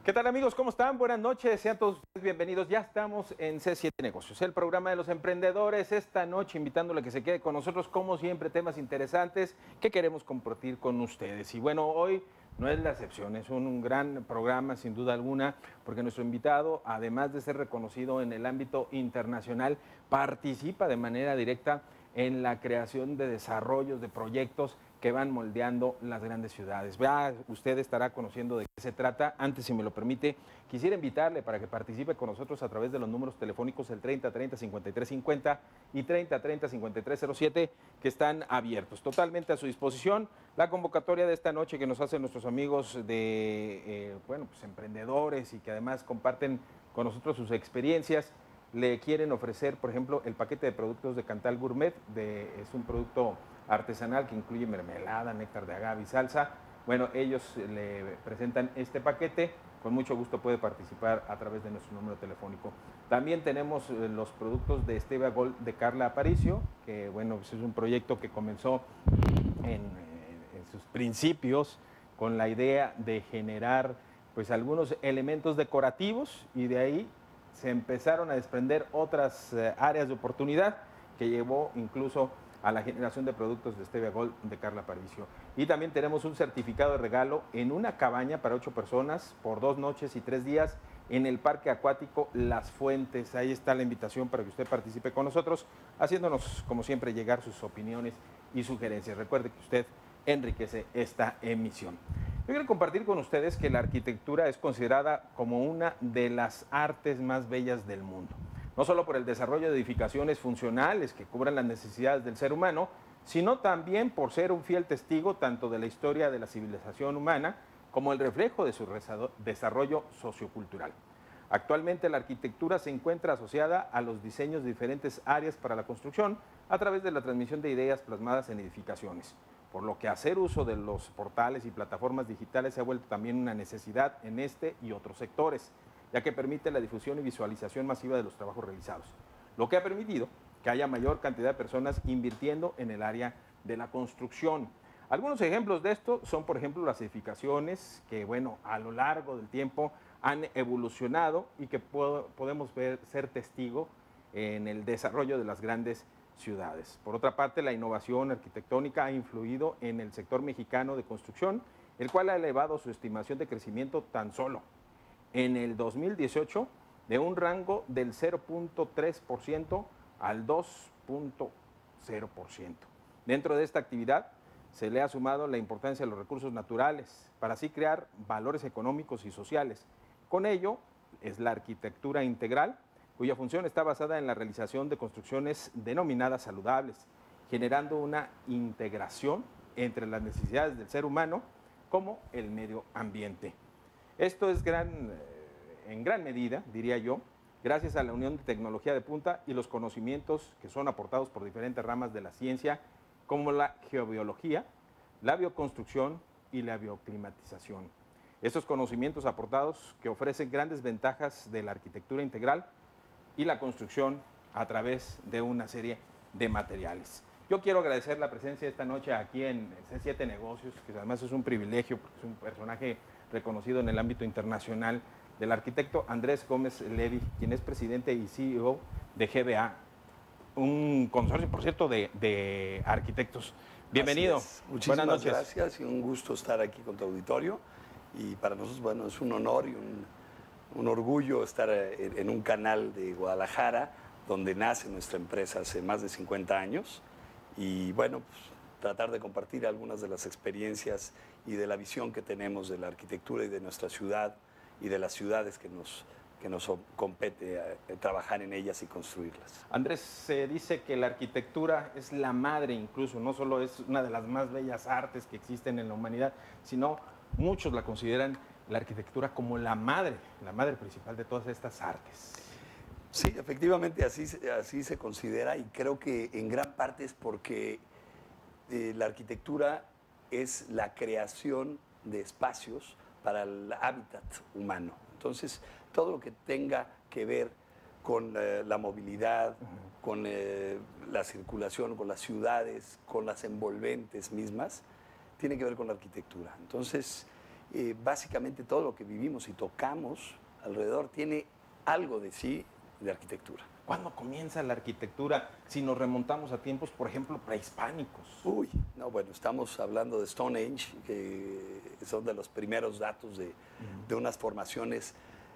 ¿Qué tal, amigos? ¿Cómo están? Buenas noches, sean todos ustedes bienvenidos. Ya estamos en C7 Negocios, el programa de los emprendedores. Esta noche invitándole a que se quede con nosotros, como siempre, temas interesantes que queremos compartir con ustedes. Y bueno, hoy no es la excepción, es un gran programa sin duda alguna, porque nuestro invitado, además de ser reconocido en el ámbito internacional, participa de manera directa en la creación de desarrollos, de proyectos que van moldeando las grandes ciudades. Ya usted estará conociendo de qué se trata. Antes, si me lo permite, quisiera invitarle para que participe con nosotros a través de los números telefónicos el 3030-5350 y 3030-5307, que están abiertos, totalmente a su disposición. La convocatoria de esta noche que nos hacen nuestros amigos de, pues emprendedores y que además comparten con nosotros sus experiencias. Le quieren ofrecer, por ejemplo, el paquete de productos de Cantal Gourmet, es un producto artesanal que incluye mermelada, néctar de agave y salsa. Bueno, ellos le presentan este paquete, con mucho gusto puede participar a través de nuestro número telefónico. También tenemos los productos de Stevia Gold de Carla Aparicio, que bueno, pues es un proyecto que comenzó en sus principios con la idea de generar pues algunos elementos decorativos, y de ahí se empezaron a desprender otras áreas de oportunidad que llevó incluso a la generación de productos de Stevia Gold de Carla Aparicio. Y también tenemos un certificado de regalo en una cabaña para 8 personas por 2 noches y 3 días en el Parque Acuático Las Fuentes. Ahí está la invitación para que usted participe con nosotros, haciéndonos, como siempre, llegar sus opiniones y sugerencias. Recuerde que usted enriquece esta emisión. Yo quiero compartir con ustedes que la arquitectura es considerada como una de las artes más bellas del mundo. No solo por el desarrollo de edificaciones funcionales que cubran las necesidades del ser humano, sino también por ser un fiel testigo tanto de la historia de la civilización humana como el reflejo de su desarrollo sociocultural. Actualmente la arquitectura se encuentra asociada a los diseños de diferentes áreas para la construcción a través de la transmisión de ideas plasmadas en edificaciones, por lo que hacer uso de los portales y plataformas digitales se ha vuelto también una necesidad en este y otros sectores, ya que permite la difusión y visualización masiva de los trabajos realizados, lo que ha permitido que haya mayor cantidad de personas invirtiendo en el área de la construcción. Algunos ejemplos de esto son, por ejemplo, las edificaciones que, bueno, a lo largo del tiempo han evolucionado y que podemos ser testigo en el desarrollo de las grandes ciudades. Por otra parte, la innovación arquitectónica ha influido en el sector mexicano de construcción, el cual ha elevado su estimación de crecimiento tan solo en el 2018 de un rango del 0.3% al 2.0%. Dentro de esta actividad se le ha sumado la importancia de los recursos naturales para así crear valores económicos y sociales. Con ello es la arquitectura integral, cuya función está basada en la realización de construcciones denominadas saludables, generando una integración entre las necesidades del ser humano como el medio ambiente. Esto es en gran medida, diría yo, gracias a la unión de tecnología de punta y los conocimientos que son aportados por diferentes ramas de la ciencia, como la geobiología, la bioconstrucción y la bioclimatización. Estos conocimientos aportados que ofrecen grandes ventajas de la arquitectura integral y la construcción a través de una serie de materiales. Yo quiero agradecer la presencia esta noche aquí en C7 Negocios, que además es un privilegio porque es un personaje reconocido en el ámbito internacional, del arquitecto Andrés Gómez Levy, quien es presidente y CEO de GBA, un consorcio, por cierto, de arquitectos. Bienvenido. Muchísimas gracias y un gusto estar aquí con tu auditorio. Y para nosotros, bueno, es un honor y un orgullo estar en un canal de Guadalajara, donde nace nuestra empresa hace más de 50 años. Y bueno, pues, tratar de compartir algunas de las experiencias y de la visión que tenemos de la arquitectura y de nuestra ciudad y de las ciudades que nos compete trabajar en ellas y construirlas. Andrés, se dice que la arquitectura es la madre, incluso, no solo es una de las más bellas artes que existen en la humanidad, sino muchos la consideran la arquitectura como la madre principal de todas estas artes. Sí, efectivamente así se considera, y creo que en gran parte es porque la arquitectura es la creación de espacios para el hábitat humano. Entonces, todo lo que tenga que ver con la movilidad, con la circulación, con las ciudades, con las envolventes mismas, tiene que ver con la arquitectura. Entonces, básicamente todo lo que vivimos y tocamos alrededor tiene algo de sí de arquitectura. ¿Cuándo comienza la arquitectura? Si nos remontamos a tiempos, por ejemplo, prehispánicos. Uy, no, bueno, estamos hablando de Stone Age, que son de los primeros datos de unas formaciones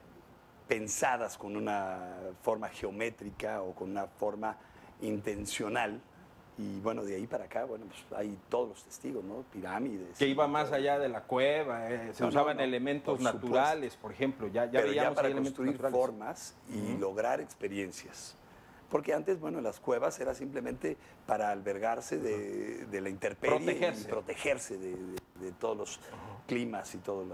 pensadas con una forma geométrica o con una forma intencional. Y bueno, de ahí para acá, bueno, pues hay todos los testigos, ¿no? Pirámides. Que iba más allá de la cueva, se usaban elementos naturales, por ejemplo. Pero ya para construir formas y lograr experiencias. Porque antes, bueno, las cuevas era simplemente para albergarse de la intemperie y protegerse de todos los climas y todos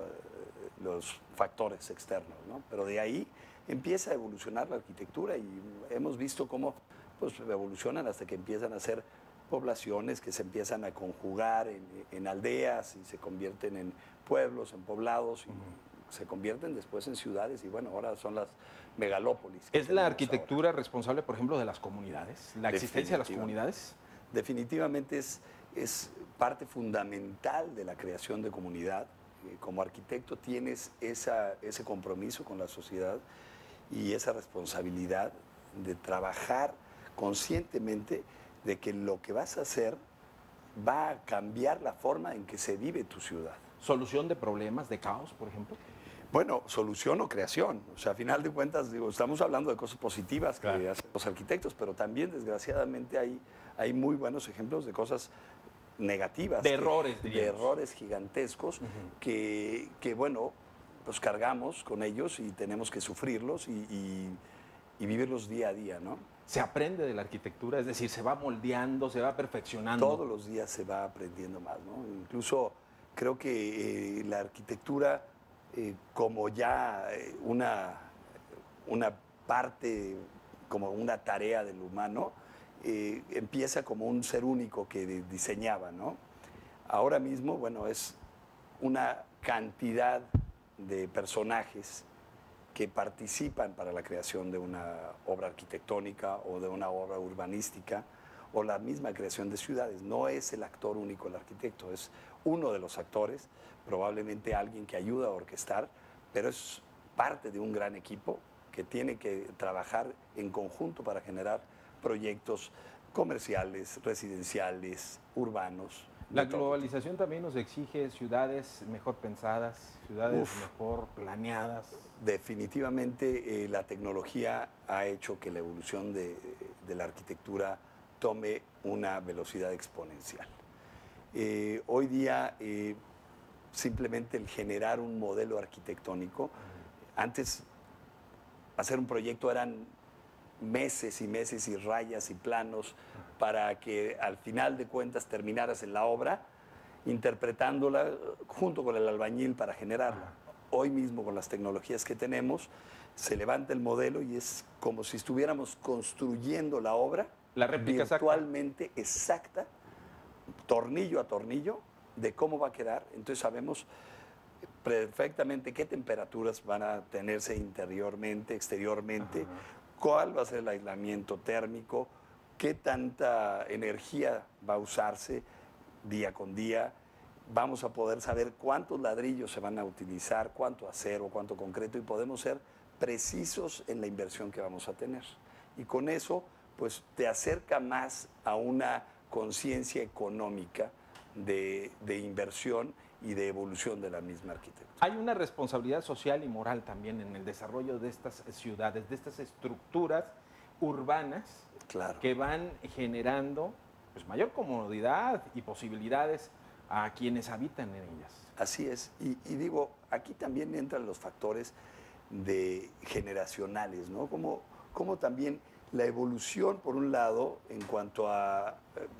los factores externos, ¿no? Pero de ahí empieza a evolucionar la arquitectura y hemos visto cómo pues evolucionan hasta que empiezan a ser poblaciones que se empiezan a conjugar en aldeas y se convierten en pueblos, en poblados y se convierten después en ciudades y bueno, ahora son las megalópolis. ¿Es la arquitectura responsable, por ejemplo, de las comunidades? ¿La existencia de las comunidades? Definitivamente es parte fundamental de la creación de comunidad. Como arquitecto tienes ese compromiso con la sociedad y esa responsabilidad de trabajar conscientemente de que lo que vas a hacer va a cambiar la forma en que se vive tu ciudad. ¿Solución de problemas, de caos, por ejemplo? Bueno, solución o creación. O sea, a final de cuentas, digo, estamos hablando de cosas positivas que hacen los arquitectos, pero también, desgraciadamente, hay muy buenos ejemplos de cosas negativas. De errores, diríamos. De errores gigantescos que, bueno, pues cargamos con ellos y tenemos que sufrirlos y vivirlos día a día, ¿no? ¿Se aprende de la arquitectura? Es decir, ¿se va moldeando, se va perfeccionando? Todos los días se va aprendiendo más, ¿no? Incluso creo que la arquitectura, como ya una parte, como una tarea del humano, empieza como un ser único que diseñaba, ¿no? Ahora mismo, bueno, es una cantidad de personajes que participan para la creación de una obra arquitectónica o de una obra urbanística o la misma creación de ciudades. No es el actor único el arquitecto, es uno de los actores, probablemente alguien que ayuda a orquestar, pero es parte de un gran equipo que tiene que trabajar en conjunto para generar proyectos comerciales, residenciales, urbanos. La globalización también nos exige ciudades mejor pensadas, ciudades mejor planeadas. Definitivamente la tecnología ha hecho que la evolución de la arquitectura tome una velocidad exponencial. Hoy día simplemente el generar un modelo arquitectónico, antes hacer un proyecto eran meses y meses y rayas y planos para que al final de cuentas terminaras en la obra interpretándola junto con el albañil para generarla. Hoy mismo con las tecnologías que tenemos se levanta el modelo y es como si estuviéramos construyendo la obra, la réplica virtualmente exacta, tornillo a tornillo, de cómo va a quedar. Entonces sabemos perfectamente qué temperaturas van a tenerse interiormente, exteriormente, cuál va a ser el aislamiento térmico, qué tanta energía va a usarse día con día. Vamos a poder saber cuántos ladrillos se van a utilizar, cuánto acero, cuánto concreto, y podemos ser precisos en la inversión que vamos a tener. Y con eso, pues te acerca más a una conciencia económica de inversión y de evolución de la misma arquitectura. Hay una responsabilidad social y moral también en el desarrollo de estas ciudades, de estas estructuras urbanas que van generando pues, mayor comodidad y posibilidades a quienes habitan en ellas. Así es. Y digo, aquí también entran los factores generacionales, ¿no? Como también la evolución, por un lado, en cuanto a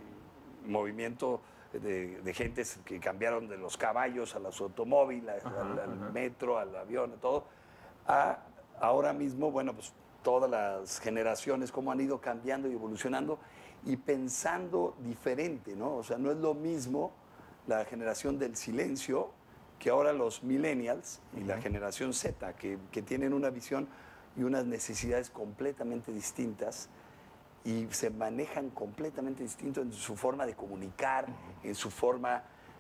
movimiento de gentes que cambiaron de los caballos a los automóviles, al metro, al avión, todo, ahora mismo, bueno, pues todas las generaciones, cómo han ido cambiando y evolucionando y pensando diferente, ¿no? O sea, no es lo mismo la generación del silencio que ahora los millennials y la generación Z, que tienen una visión y unas necesidades completamente distintas y se manejan completamente distinto en su forma de comunicar, en su forma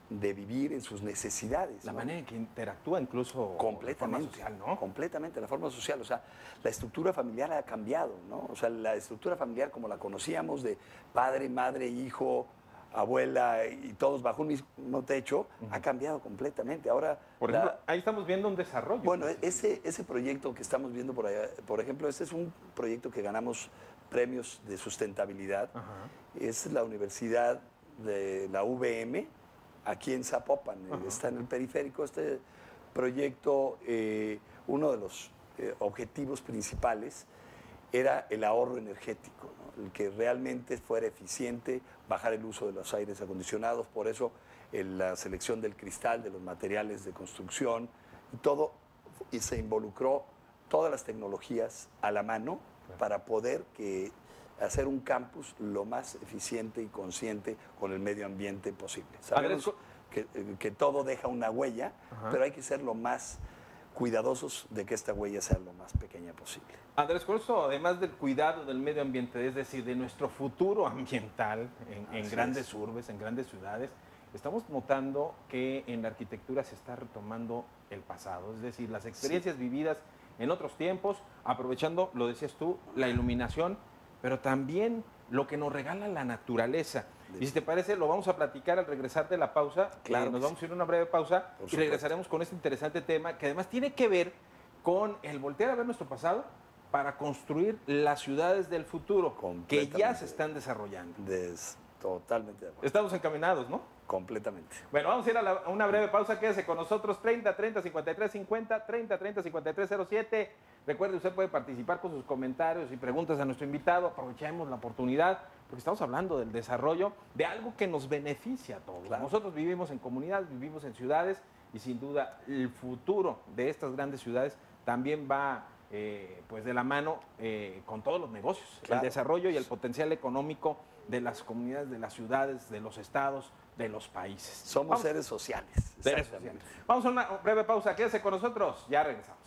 de vivir, en sus necesidades. La ¿no? manera en que interactúa incluso Completamente, de forma social, ¿no? completamente, la forma social. O sea, la estructura familiar ha cambiado, ¿no? O sea, la estructura familiar como la conocíamos de padre, madre, hijo, abuela y todos bajo un mismo techo, ha cambiado completamente. Ahora, Por ejemplo, ahí estamos viendo un desarrollo. bueno, ese proyecto que estamos viendo por allá, por ejemplo, este es un proyecto que ganamos premios de sustentabilidad. Ajá. Es la Universidad de la UVM, aquí en Zapopan, está en el periférico. Este proyecto, uno de los objetivos principales era el ahorro energético, ¿no? El que realmente fuera eficiente, bajar el uso de los aires acondicionados, por eso la selección del cristal, de los materiales de construcción, y todo, y se involucró todas las tecnologías a la mano para poder hacer un campus lo más eficiente y consciente con el medio ambiente posible. Sabemos que todo deja una huella, pero hay que ser lo más cuidadosos de que esta huella sea lo más pequeña posible. Andrés, con eso, además del cuidado del medio ambiente, es decir, de nuestro futuro ambiental en grandes urbes, en grandes ciudades, estamos notando que en la arquitectura se está retomando el pasado, es decir, las experiencias vividas en otros tiempos, aprovechando, lo decías tú, la iluminación, pero también lo que nos regala la naturaleza. Y si te parece, lo vamos a platicar al regresar de la pausa. Claro. Nos vamos a ir a una breve pausa y regresaremos con este interesante tema que además tiene que ver con el voltear a ver nuestro pasado para construir las ciudades del futuro que ya se están desarrollando. Totalmente de acuerdo. Estamos encaminados, ¿no? Completamente. Bueno, vamos a ir a una breve pausa. Quédese con nosotros. 30 30 53 50, 30 30 53 07. Recuerde, usted puede participar con sus comentarios y preguntas a nuestro invitado. Aprovechemos la oportunidad porque estamos hablando del desarrollo de algo que nos beneficia a todos. Claro. Nosotros vivimos en comunidades, vivimos en ciudades y sin duda el futuro de estas grandes ciudades también va pues de la mano con todos los negocios, claro. El desarrollo y el potencial económico de las comunidades, de las ciudades, de los estados, de los países. Somos seres sociales. Seres sociales. Vamos a una breve pausa. Quédese con nosotros. Ya regresamos.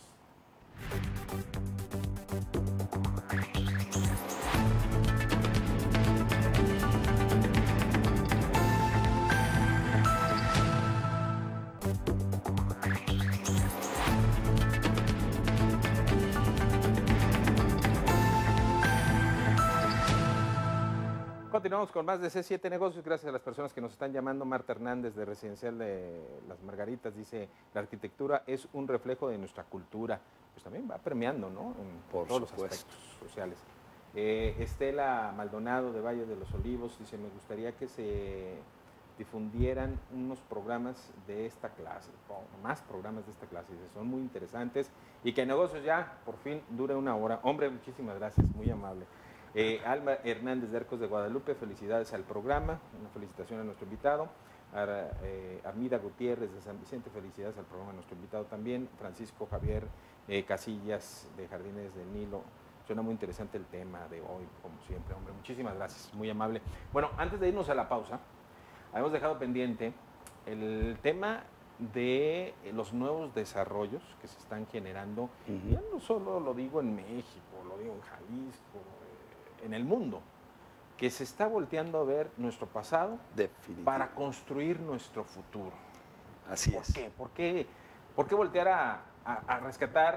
Continuamos con más de C7 Negocios, gracias a las personas que nos están llamando. Marta Hernández, de Residencial de Las Margaritas, dice: la arquitectura es un reflejo de nuestra cultura. Pues también va premiando, ¿no? En todos los aspectos sociales. Estela Maldonado, de Valle de los Olivos, dice: me gustaría que se difundieran unos programas de esta clase, más programas de esta clase, dice, son muy interesantes, y que Negocios ya, por fin, dure una hora. Hombre, muchísimas gracias, muy amable. Alma Hernández, de Arcos de Guadalupe, felicidades al programa, una felicitación a nuestro invitado. Armida Gutiérrez, de San Vicente, felicidades al programa a nuestro invitado también. Francisco Javier Casillas, de Jardines del Nilo, suena muy interesante el tema de hoy, como siempre, hombre, muchísimas gracias, muy amable. Bueno, antes de irnos a la pausa, habíamos dejado pendiente el tema de los nuevos desarrollos que se están generando, ya no solo lo digo en México, lo digo en Jalisco, en el mundo, que se está volteando a ver nuestro pasado para construir nuestro futuro. Así es. ¿Por qué voltear a rescatar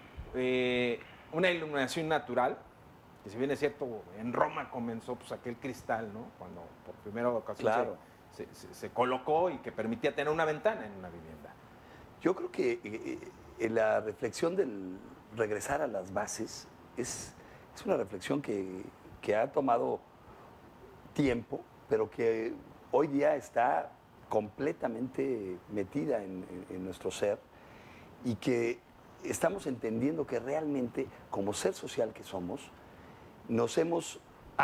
una iluminación natural? Que si bien es cierto, en Roma comenzó pues aquel cristal, ¿no? Cuando por primera ocasión se colocó y que permitía tener una ventana en una vivienda. Yo creo que la reflexión del regresar a las bases es una reflexión que ha tomado tiempo, pero que hoy día está completamente metida en nuestro ser, y que estamos entendiendo que realmente, como ser social que somos, nos hemos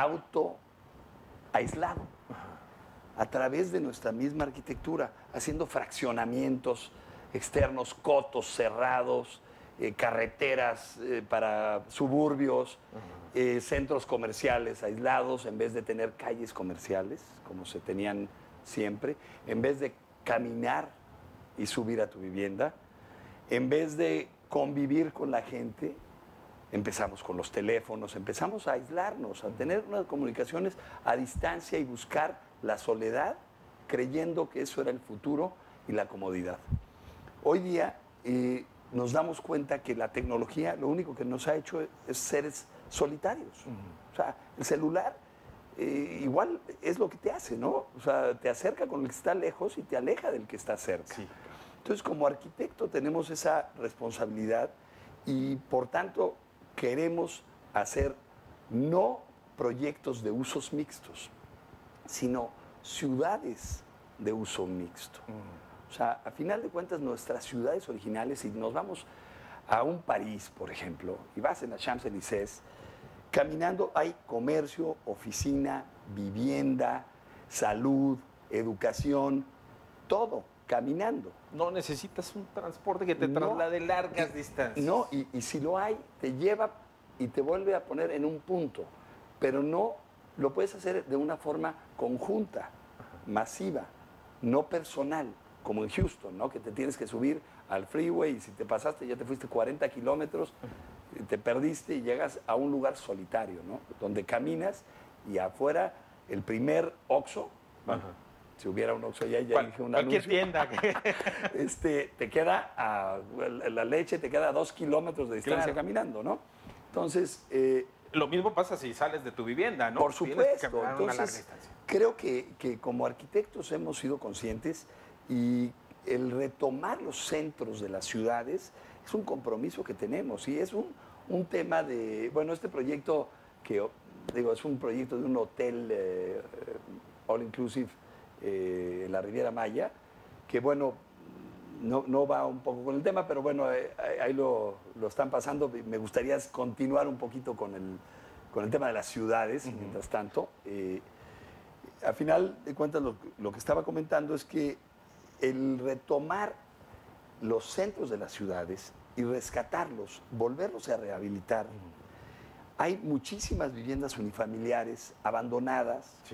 autoaislado a través de nuestra misma arquitectura, haciendo fraccionamientos externos, cotos cerrados, carreteras para suburbios, centros comerciales aislados, en vez de tener calles comerciales, como se tenían siempre, en vez de caminar y subir a tu vivienda, en vez de convivir con la gente, empezamos con los teléfonos, empezamos a aislarnos, a tener unas comunicaciones a distancia y buscar la soledad creyendo que eso era el futuro y la comodidad. Hoy día nos damos cuenta que la tecnología lo único que nos ha hecho es seres solitarios. O sea, el celular igual es lo que te hace, ¿no? O sea, te acerca con el que está lejos y te aleja del que está cerca. Sí. Entonces, como arquitecto tenemos esa responsabilidad y, por tanto, queremos hacer no proyectos de usos mixtos, sino ciudades de uso mixto. O sea, a final de cuentas, nuestras ciudades originales, si nos vamos a un París, por ejemplo, y vas en la Champs-Élysées, caminando hay comercio, oficina, vivienda, salud, educación, todo caminando. No necesitas un transporte que te traslade largas distancias. No, y si lo hay, te lleva y te vuelve a poner en un punto, pero no lo puedes hacer de una forma conjunta, masiva, no personal, como en Houston, ¿no? Que te tienes que subir al freeway y si te pasaste ya te fuiste 40 kilómetros, te perdiste y llegas a un lugar solitario, ¿no? Donde caminas y afuera el primer Oxxo, bueno, si hubiera un Oxxo ya dije un cualquier anuncio, tienda. te queda la leche te queda a 2 kilómetros de distancia Claro. caminando, ¿no? Entonces, Lo mismo pasa si sales de tu vivienda, ¿no? por Tienes que supuesto. caminar una larga Entonces, distancia. creo que como arquitectos hemos sido conscientes y el retomar los centros de las ciudades es un compromiso que tenemos y es un tema de, bueno, este proyecto que digo, es un proyecto de un hotel all inclusive en la Riviera Maya, que bueno, no va un poco con el tema, pero bueno, ahí lo están pasando. Me gustaría continuar un poquito con el tema de las ciudades, mientras tanto. Al final de cuentas, lo que estaba comentando es que el retomar los centros de las ciudades y rescatarlos, volverlos a rehabilitar. Hay muchísimas viviendas unifamiliares abandonadas Sí.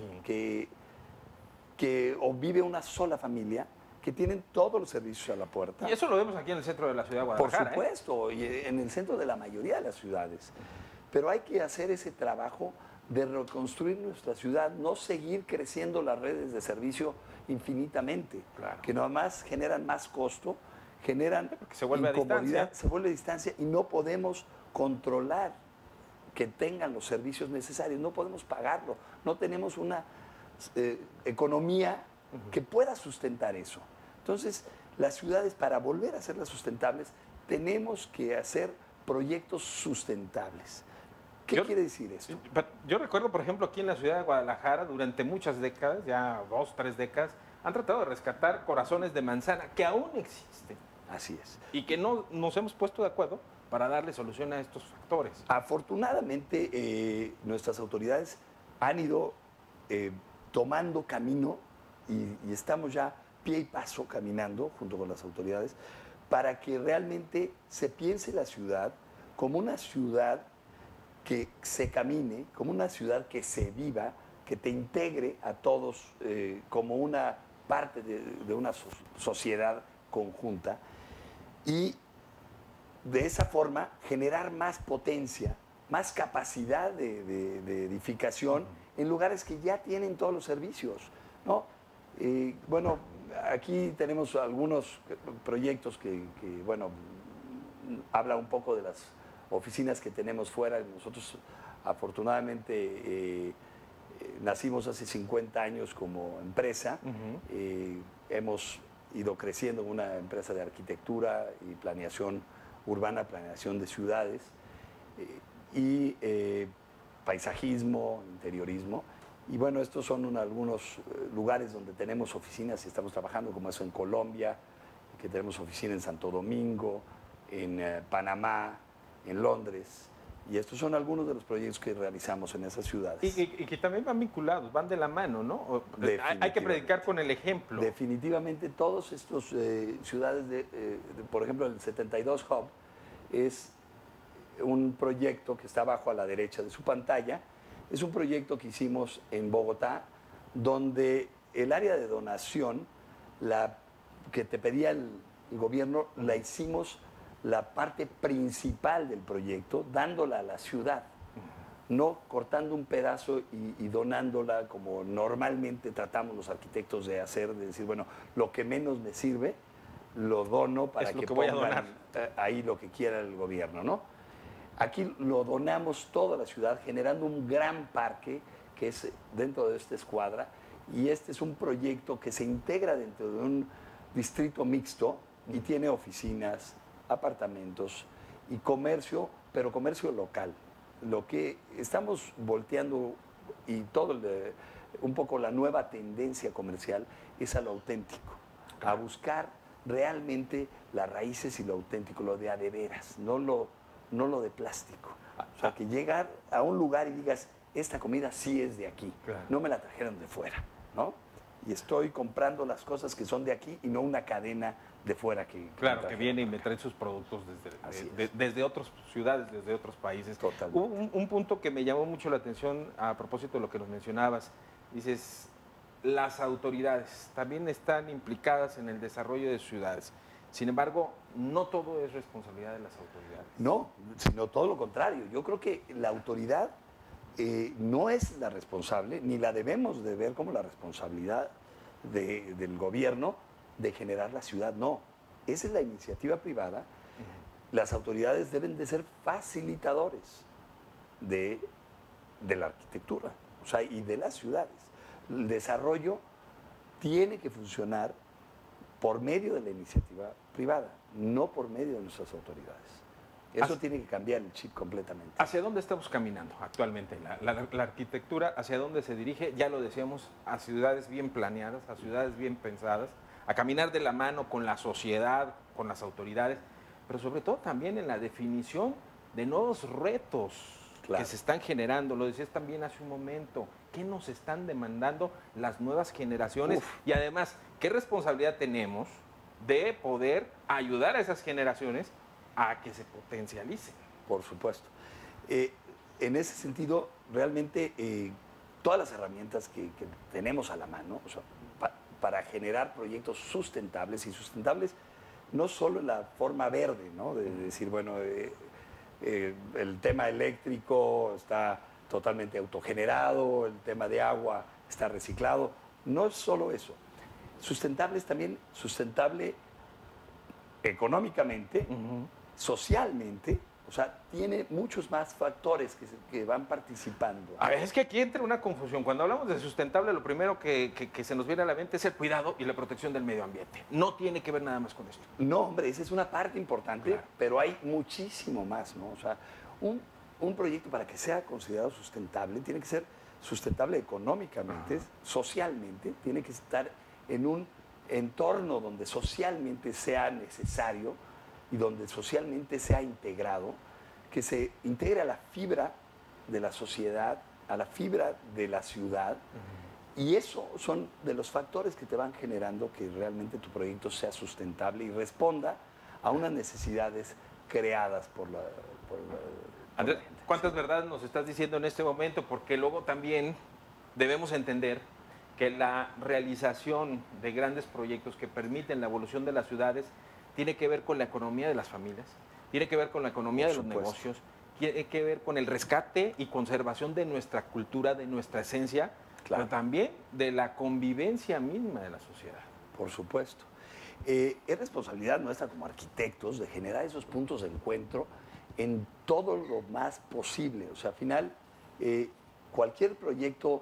que o vive una sola familia que tienen todos los servicios a la puerta. Y eso lo vemos aquí en el centro de la ciudad de Por Guadalajara. supuesto, y en el centro de la mayoría de las ciudades. Pero hay que hacer ese trabajo de reconstruir nuestra ciudad, no seguir creciendo las redes de servicio infinitamente, Claro. que nada más generan más costo, generan porque se vuelve a incomodidad, distancia. se vuelve a distancia y no podemos controlar que tengan los servicios necesarios, no podemos pagarlo, no tenemos una economía que pueda sustentar eso. Entonces, las ciudades, para volver a hacerlas sustentables, tenemos que hacer proyectos sustentables. ¿Qué quiere decir esto? Yo recuerdo, por ejemplo, aquí en la ciudad de Guadalajara, durante muchas décadas, ya 2, 3 décadas, han tratado de rescatar corazones de manzana que aún existen Así es. y que no nos hemos puesto de acuerdo para darle solución a estos factores. Afortunadamente, nuestras autoridades han ido tomando camino y estamos ya pie y paso caminando junto con las autoridades para que realmente se piense la ciudad como una ciudad que se camine, como una ciudad que se viva, que te integre a todos como una parte de una sociedad conjunta y de esa forma generar más potencia, más capacidad de edificación en lugares que ya tienen todos los servicios, ¿no? Bueno, aquí tenemos algunos proyectos que, bueno, habla un poco de las oficinas que tenemos fuera. Nosotros, afortunadamente, nacimos hace 50 años como empresa. Hemos ido creciendo en una empresa de arquitectura y planeación urbana, planeación de ciudades y paisajismo, interiorismo. Y bueno, estos son algunos lugares donde tenemos oficinas y estamos trabajando, como eso en Colombia, que tenemos oficina en Santo Domingo, en Panamá, en Londres. Y estos son algunos de los proyectos que realizamos en esas ciudades. Y que también van vinculados, van de la mano, ¿no? Hay que predicar con el ejemplo. Definitivamente, todos estos ciudades, por ejemplo, el 72 Hub es un proyecto que está abajo a la derecha de su pantalla. Es un proyecto que hicimos en Bogotá, donde el área de donación, la que te pedía el gobierno, la hicimos la parte principal del proyecto, dándola a la ciudad. no cortando un pedazo y donándola como normalmente tratamos los arquitectos de hacer, de decir, bueno, lo que menos me sirve, lo dono para que voy a pongan donar. ahí lo que quiera el gobierno, ¿no? Aquí lo donamos toda la ciudad, generando un gran parque que es dentro de esta escuadra, y este es un proyecto que se integra dentro de un distrito mixto y tiene oficinas, apartamentos y comercio, pero comercio local. Lo que estamos volteando y un poco la nueva tendencia comercial es a lo auténtico, a buscar realmente las raíces y lo auténtico, lo de a de veras, no lo de plástico. O sea, que llegar a un lugar y digas, esta comida sí es de aquí, claro, no me la trajeron de fuera, ¿no? Y estoy comprando las cosas que son de aquí y no una cadena de fuera Claro, que viene y me trae sus productos desde otras ciudades, desde otros países. Totalmente. Hubo un punto que me llamó mucho la atención a propósito de lo que nos mencionabas. Dices, las autoridades también están implicadas en el desarrollo de ciudades. Sin embargo, no todo es responsabilidad de las autoridades. No, sino todo lo contrario. Yo creo que la autoridad no es la responsable, ni la debemos de ver como la responsabilidad del gobierno de generar la ciudad, no. Esa es la iniciativa privada. Las autoridades deben de ser facilitadores de la arquitectura, o sea, y de las ciudades. El desarrollo tiene que funcionar por medio de la iniciativa privada, no por medio de nuestras autoridades. Eso tiene que cambiar el chip completamente. ¿Hacia dónde estamos caminando actualmente? La arquitectura, ¿hacia dónde se dirige? Ya lo decíamos, a ciudades bien planeadas, a ciudades bien pensadas, a caminar de la mano con la sociedad, con las autoridades, pero sobre todo también en la definición de nuevos retos que se están generando. Lo decías también hace un momento, ¿qué nos están demandando las nuevas generaciones? Y además, ¿qué responsabilidad tenemos de poder ayudar a esas generaciones a que se potencialicen? Por supuesto. En ese sentido, realmente todas las herramientas que tenemos a la mano, o sea, para generar proyectos sustentables, y sustentables no solo en la forma verde, ¿no? De decir, bueno, el tema eléctrico está totalmente autogenerado, el tema de agua está reciclado, no es solo eso. Sustentable es también sustentable económicamente, socialmente, o sea, tiene muchos más factores que van participando. A ver, es que aquí entra una confusión. Cuando hablamos de sustentable, lo primero que se nos viene a la mente es el cuidado y la protección del medio ambiente. No tiene que ver nada más con esto. No, hombre, esa es una parte importante, claro, pero hay muchísimo más, ¿no? O sea, un proyecto para que sea considerado sustentable tiene que ser sustentable económicamente, socialmente, tiene que estar en un entorno donde socialmente sea necesario y donde socialmente sea integrado, que se integre a la fibra de la sociedad, a la fibra de la ciudad, y eso son de los factores que te van generando que realmente tu proyecto sea sustentable y responda a unas necesidades creadas por la Andrés, ¿cuántas verdades nos estás diciendo en este momento? Porque luego también debemos entender que la realización de grandes proyectos que permiten la evolución de las ciudades tiene que ver con la economía de las familias, tiene que ver con la economía de los negocios, tiene que ver con el rescate y conservación de nuestra cultura, de nuestra esencia, claro, pero también de la convivencia misma de la sociedad. Por supuesto. Es responsabilidad nuestra como arquitectos de generar esos puntos de encuentro en todo lo más posible. O sea, al final, cualquier proyecto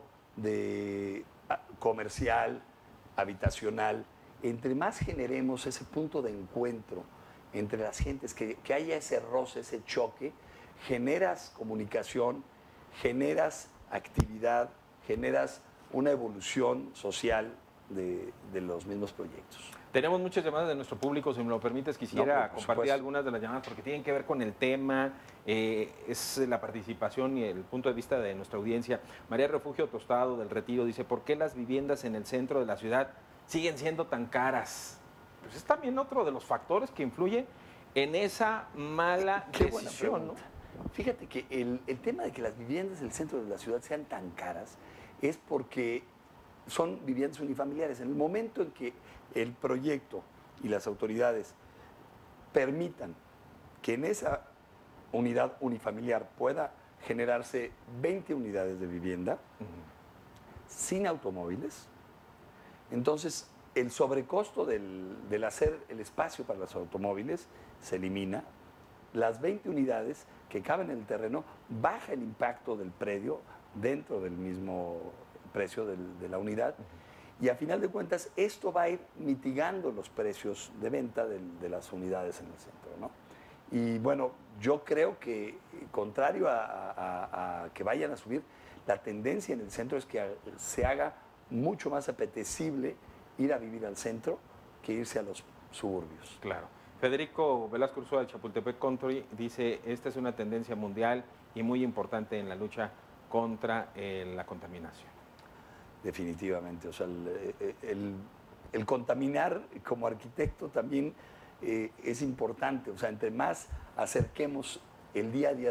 comercial, habitacional, entre más generemos ese punto de encuentro entre las gentes, que haya ese roce, ese choque, generas comunicación, generas actividad, generas una evolución social de los mismos proyectos. Tenemos muchas llamadas de nuestro público, si me lo permites, quisiera compartir algunas de las llamadas porque tienen que ver con el tema, es la participación y el punto de vista de nuestra audiencia. María Refugio Tostado del Retiro dice, ¿por qué las viviendas en el centro de la ciudad siguen siendo tan caras? Pues es también otro de los factores que influye en esa mala decisión, ¿no? Fíjate que el tema de que las viviendas del centro de la ciudad sean tan caras es porque son viviendas unifamiliares. En el momento en que el proyecto y las autoridades permitan que en esa unidad unifamiliar pueda generarse 20 unidades de vivienda sin automóviles. Entonces, el sobrecosto del hacer el espacio para los automóviles se elimina. Las 20 unidades que caben en el terreno, baja el impacto del predio dentro del mismo precio de la unidad. Y a final de cuentas, esto va a ir mitigando los precios de venta de las unidades en el centro, ¿no? Y bueno, yo creo que, contrario a que vayan a subir, la tendencia en el centro es que se haga mucho más apetecible ir a vivir al centro que irse a los suburbios. Claro. Federico Velasco Ursúa de Chapultepec Country dice, esta es una tendencia mundial y muy importante en la lucha contra la contaminación. Definitivamente, o sea, el contaminar como arquitecto también es importante, o sea, entre más acerquemos el día a día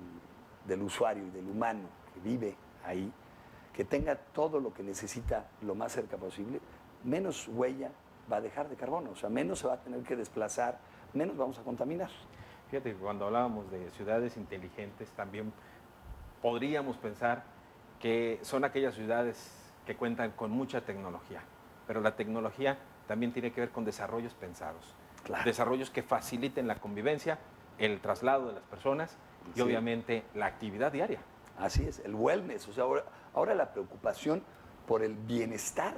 del usuario y del humano que vive ahí, que tenga todo lo que necesita lo más cerca posible, menos huella va a dejar de carbono, o sea, menos se va a tener que desplazar, menos vamos a contaminar. Fíjate que cuando hablábamos de ciudades inteligentes, también podríamos pensar que son aquellas ciudades que cuentan con mucha tecnología, pero la tecnología también tiene que ver con desarrollos pensados, Claro. desarrollos que faciliten la convivencia, el traslado de las personas y Sí. obviamente la actividad diaria. Así es, el wellness, o sea, ahora la preocupación por el bienestar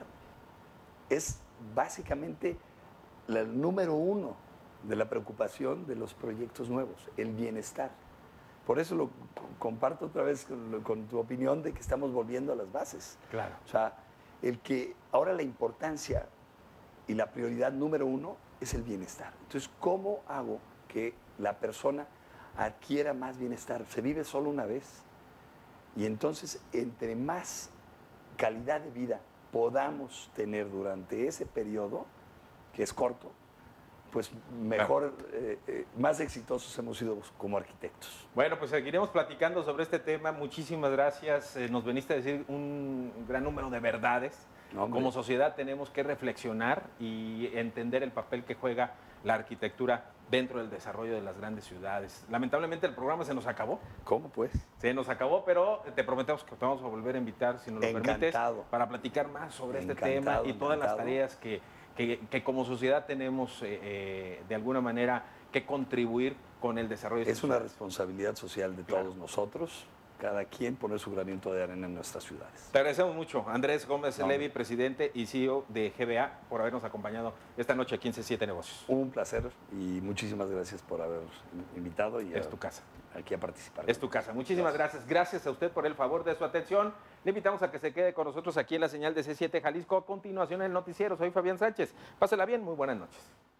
es básicamente el número uno de la preocupación de los proyectos nuevos, el bienestar. Por eso lo comparto otra vez con tu opinión de que estamos volviendo a las bases. Claro. O sea, el que ahora la importancia y la prioridad número uno es el bienestar. Entonces, ¿cómo hago que la persona adquiera más bienestar? Se vive solo una vez. Y entonces, entre más calidad de vida podamos tener durante ese periodo, que es corto, pues mejor, más exitosos hemos sido como arquitectos. Bueno, pues seguiremos platicando sobre este tema. Muchísimas gracias. Nos veniste a decir un gran número de verdades. No, hombre. Como sociedad tenemos que reflexionar y entender el papel que juega la arquitectura dentro del desarrollo de las grandes ciudades. Lamentablemente el programa se nos acabó. ¿Cómo pues? Se nos acabó, pero te prometemos que te vamos a volver a invitar, si nos lo permites, para platicar más sobre este tema y todas las tareas que como sociedad tenemos de alguna manera que contribuir con el desarrollo. Es una responsabilidad social de todos nosotros, cada quien poner su granito de arena en nuestras ciudades. Te agradecemos mucho, Andrés Gómez Levy, presidente y CEO de GBA, por habernos acompañado esta noche aquí en C7 Negocios. Un placer y muchísimas gracias por habernos invitado y es tu casa. Aquí a participar. Es tu casa. Muchísimas gracias. Gracias a usted por el favor de su atención. Le invitamos a que se quede con nosotros aquí en la señal de C7 Jalisco. A continuación el noticiero. Soy Fabián Sánchez. Pásela bien. Muy buenas noches.